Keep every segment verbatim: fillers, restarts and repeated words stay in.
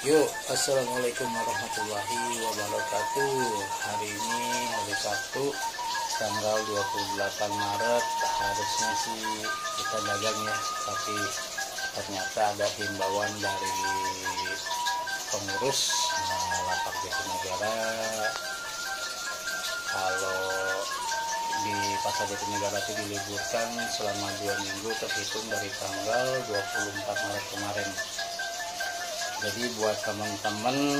Yuk, assalamualaikum warahmatullahi wabarakatuh. Hari ini hari Sabtu, tanggal dua puluh delapan Maret. Harusnya sih kita dagang ya, tapi ternyata ada himbauan dari pengurus nah, lapak Jatinegara kalau di pasar Jatinegara itu diliburkan selama dua minggu terhitung dari tanggal dua puluh empat Maret kemarin. Jadi buat teman-teman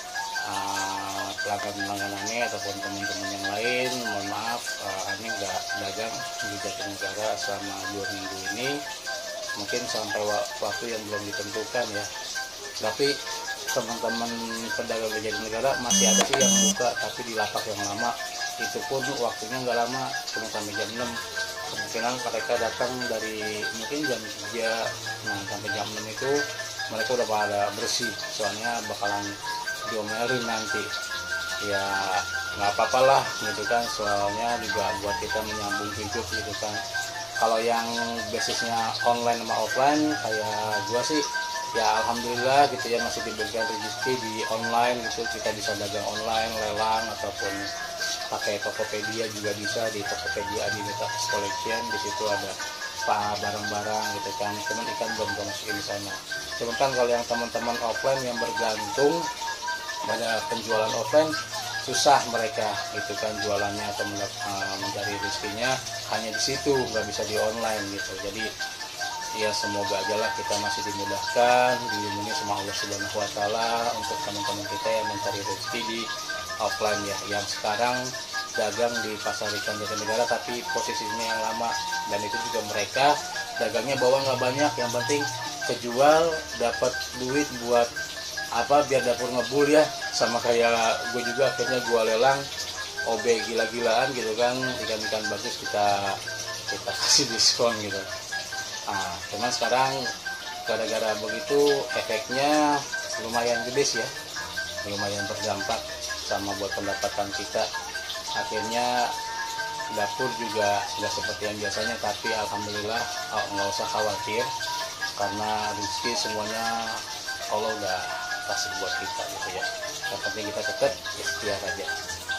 uh, pelanggan-pelanggan ini ataupun teman-teman yang lain, mohon maaf, uh, ini nggak dagang di Jatinegara selama dua minggu ini, mungkin sampai waktu yang belum ditentukan ya. Tapi teman-teman pedagang di Jatinegara masih ada sih yang buka, tapi di lapak yang lama itu pun waktunya nggak lama, cuma sampai jam enam. Kemungkinan mereka datang dari mungkin jam tiga, nah sampai jam enam itu mereka udah pada bersih, soalnya bakalan diomelin nanti ya. Nggak apa-apa lah gitu kan, soalnya juga buat kita menyambung hidup gitu kan. Kalau yang basisnya online sama offline kayak gua sih ya alhamdulillah gitu ya, masih diberikan rezeki di online gitu, kita bisa dagang online, lelang ataupun pakai Tokopedia juga bisa. Di Tokopedia di Metaverse Collection, di situ ada barang-barang gitu kan, cuman ikan belum bisa masukin di sana. Cuman kan kalau yang teman-teman offline yang bergantung pada penjualan offline, susah mereka gitu kan jualannya atau mencari rezekinya hanya di situ, nggak bisa di online gitu. Jadi ya semoga aja lah kita masih dimudahkan, dilindungi sama Allah Subhanahu Wa Taala untuk teman-teman kita yang mencari rezeki di offline ya, yang sekarang dagang di pasar ikan Jatinegara tapi posisinya yang lama, dan itu juga mereka dagangnya bawa nggak banyak, yang penting kejual dapat duit buat apa, biar dapur ngebul ya. Sama kayak gue juga akhirnya gue lelang O B gila-gilaan gitu kan, ikan-ikan bagus kita kita kasih diskon gitu. Nah, cuman sekarang gara-gara begitu efeknya lumayan gede sih ya, lumayan berdampak sama buat pendapatan kita. Akhirnya dapur juga nggak seperti yang biasanya, tapi alhamdulillah nggak usah khawatir karena rezeki semuanya Allah udah kasih buat kita gitu ya. Yang penting kita tetap ikhtiar aja.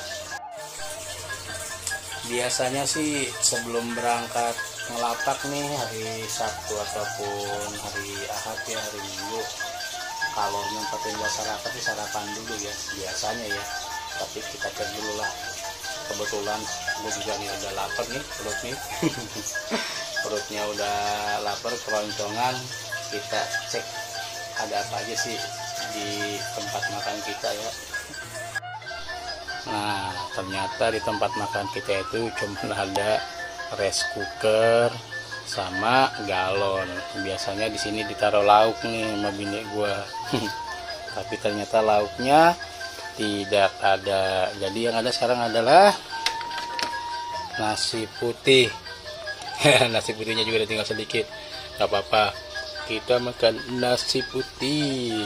Biasanya sih sebelum berangkat ngelapak nih hari Sabtu ataupun hari Ahad ya, hari Minggu, kalau nyempetin buat sarapan sih sarapan dulu ya biasanya ya. Tapi kita cek dulu lah. Kebetulan gue juga nih udah lapar nih perut nih perutnya udah lapar keroncongan. Kita cek ada apa aja sih di tempat makan kita ya. Nah ternyata di tempat makan kita itu cuma ada rice cooker sama galon. Biasanya di sini ditaruh lauk nih sama bini gue tapi ternyata lauknya tidak ada. Jadi yang ada sekarang adalah nasi putih. Nasi putihnya juga tinggal sedikit, gak apa-apa, kita makan nasi putih.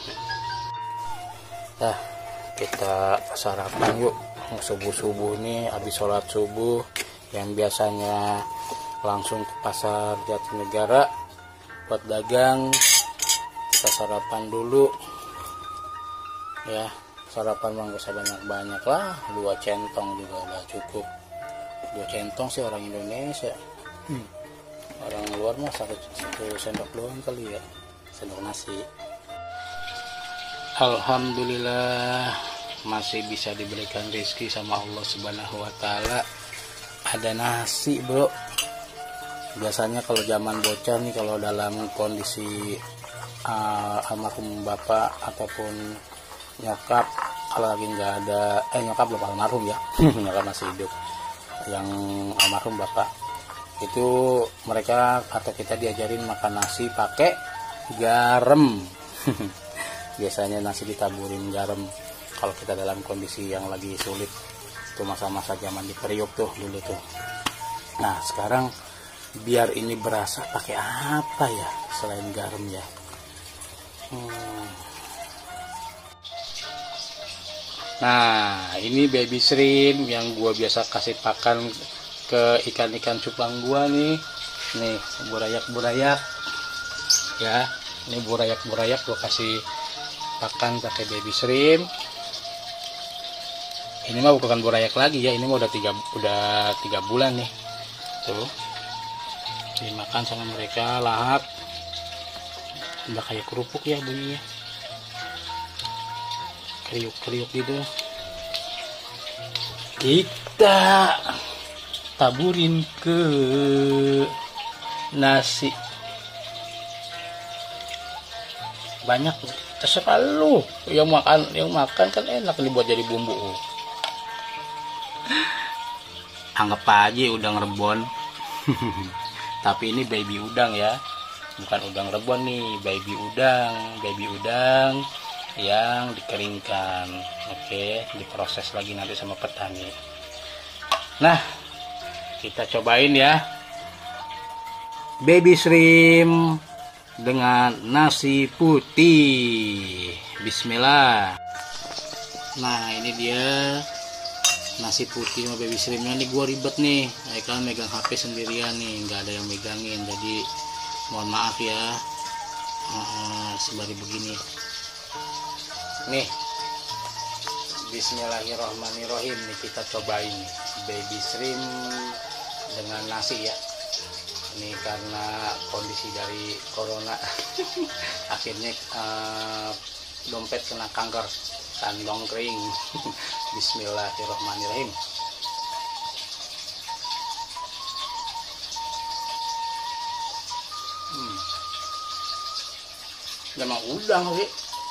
Nah kita sarapan yuk. Subuh-subuh nih habis sholat subuh, yang biasanya langsung ke pasar Jatinegara buat dagang, kita sarapan dulu ya. Sarapan mah gak usah banyak-banyak lah, dua centong juga udah cukup. Dua centong sih orang Indonesia, hmm. orang luar mah satu, satu sendok doang kali ya, sendok nasi. Alhamdulillah masih bisa diberikan rezeki sama Allah Subhanahu Wa Taala. Ada nasi bro. Biasanya kalau zaman bocah nih, kalau dalam kondisi uh, almarhum bapak ataupun nyokap, kalau lagi nggak ada eh nyokap belum almarhum ya nyokap masih hidup, yang almarhum bapak itu mereka atau kita diajarin makan nasi pakai garam. Biasanya nasi ditaburin garam kalau kita dalam kondisi yang lagi sulit. Itu masa-masa zaman di Priok tuh dulu tuh. Nah sekarang biar ini berasa pakai apa ya selain garam ya? hmm. Nah ini baby shrimp yang gua biasa kasih pakan ke ikan-ikan cupang gua nih. Nih burayak-burayak ya, ini burayak-burayak gua kasih pakan pakai baby shrimp. Ini mah bukan burayak lagi ya, ini mah udah tiga udah tiga bulan nih. Tuh, dimakan sama mereka lahap, udah kayak kerupuk ya bunyinya, kriuk-kriuk gitu. Kita taburin ke nasi, banyak terserah lu yang makan, yang makan kan enak dibuat jadi bumbu. Anggap aja udang rebon. Tapi ini baby udang ya, bukan udang rebon nih, baby udang, baby udang yang dikeringkan. Oke, diproses lagi nanti sama petani. Nah, kita cobain ya, baby shrimp dengan nasi putih. Bismillah. Nah, ini dia nasi putih sama baby shrimpnya. Nih gue ribet nih, Aikal megang H P sendirian nih, nggak ada yang megangin, jadi mohon maaf ya. uh, sembari begini nih. Bismillahirrahmanirrahim. Nih kita cobain nih baby shrimp dengan nasi ya. Ini karena kondisi dari corona akhirnya uh, dompet kena kanker, kantong kering. Bismillahirrahmanirrahim. Hmm. Memang udang sih,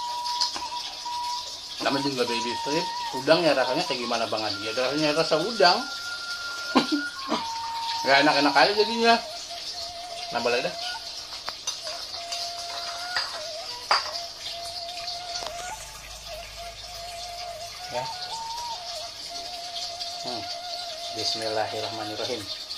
namanya juga baby shrimp. Udang ya rasanya kayak gimana Bang Adi? Ya rasanya rasa udang. Gak enak-enak aja jadinya. Nambah lagi dah. Ya. Hmm. Bismillahirrahmanirrahim.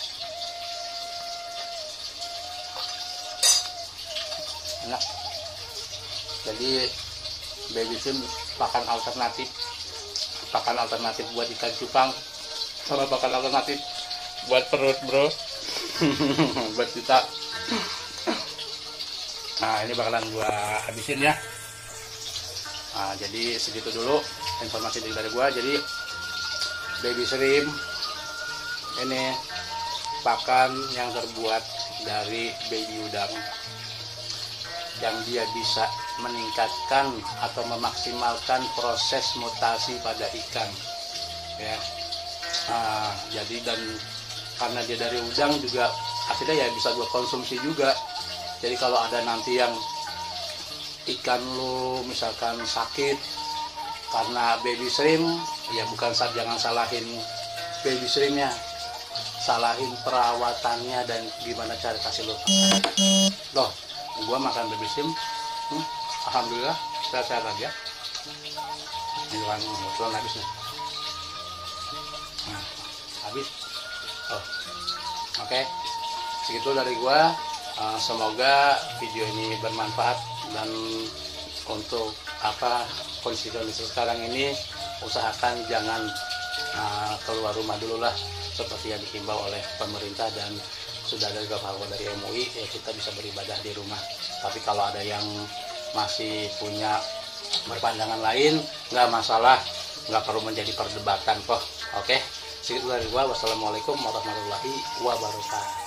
Enak. Jadi baby shrimp pakan alternatif, pakan alternatif buat ikan cupang, sama pakan alternatif buat perut bro. Buat kita. Nah, ini bakalan gua habisin ya. Nah, jadi segitu dulu informasi dari gua. Jadi baby shrimp ini pakan yang terbuat dari baby udang, yang dia bisa meningkatkan atau memaksimalkan proses mutasi pada ikan ya. Nah, jadi dan karena dia dari udang juga akhirnya ya bisa buat konsumsi juga. Jadi kalau ada nanti yang ikan lu misalkan sakit karena baby shrimp, ya bukan saat jangan salahin baby shrimpnya, salahin perawatannya dan gimana cara kasih lu. Loh, gua makan baby shrimp, hmm, alhamdulillah sehat-sehat aja. Ini kan kebetulan habis nih. Nah, habis. Oh, oke, okay. Segitu dari gua. Uh, semoga video ini bermanfaat, dan untuk apa kondisi-kondisi sekarang ini usahakan jangan uh, keluar rumah dulu lah, seperti yang dihimbau oleh pemerintah dan sudah ada juga fatwa dari M U I, ya kita bisa beribadah di rumah. Tapi kalau ada yang masih punya berpandangan lain, nggak masalah, nggak perlu menjadi perdebatan kok. Oke, okay? Segitu dari gua. Wassalamualaikum warahmatullahi wabarakatuh.